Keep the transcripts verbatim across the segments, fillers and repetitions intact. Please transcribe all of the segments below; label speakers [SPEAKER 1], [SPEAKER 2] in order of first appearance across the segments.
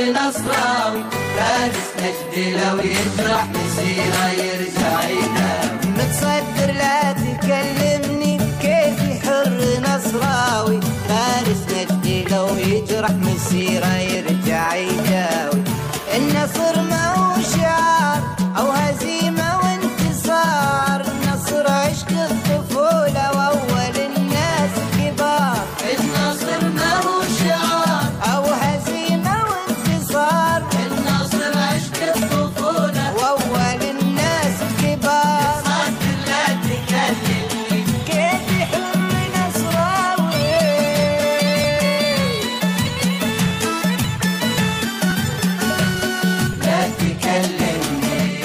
[SPEAKER 1] نصراوي، فارس نجد لو يجرح مسيره يرجع يداوي.
[SPEAKER 2] متصدر لا تكلمني كيفي حر نصراوي، فارس نجد لو يجرح مسيره يرجع يداوي. النصر ما هو شعار او هزيمه وانتصار، النصر عشق الطفوله واول الناس الكبار.
[SPEAKER 1] النصر ما هو شعار
[SPEAKER 2] او هزيمه وانتصار،
[SPEAKER 1] النصر عشق الطفوله
[SPEAKER 2] واول الناس الكبار.
[SPEAKER 1] صدر لا تكلمني
[SPEAKER 2] كيفي حر نصراوي،
[SPEAKER 1] لا تكلمني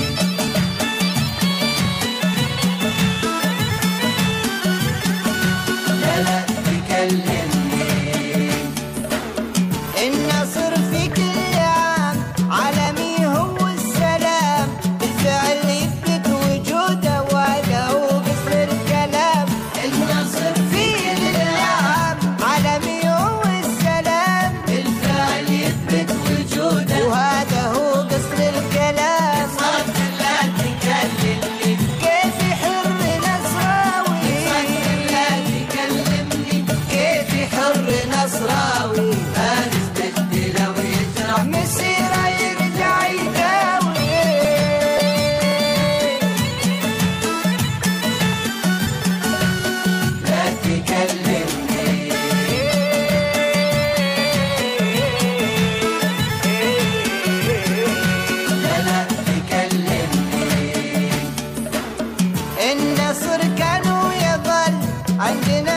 [SPEAKER 1] لا لا تكلمني.
[SPEAKER 2] النصر في كل عام عالمي هو السلام، بالفعل يثبت وجوده وهذا هو قصر الكلام.
[SPEAKER 1] النصر
[SPEAKER 2] في كل عام عالمي هو السلام،
[SPEAKER 1] بالفعل يثبت وجوده
[SPEAKER 2] وهذا هو قصر الكلام.
[SPEAKER 1] صدر لا تكلمني
[SPEAKER 2] كيفي حر نصراوي،
[SPEAKER 1] صدر لا تكلمني
[SPEAKER 2] كيفي حر نصراوي،
[SPEAKER 1] فارس نجد لو يجرح
[SPEAKER 2] مسيره يرجع يداوي.
[SPEAKER 1] لا تكلمني لا لا تكلمني.
[SPEAKER 2] النصر كان ويظل عندنا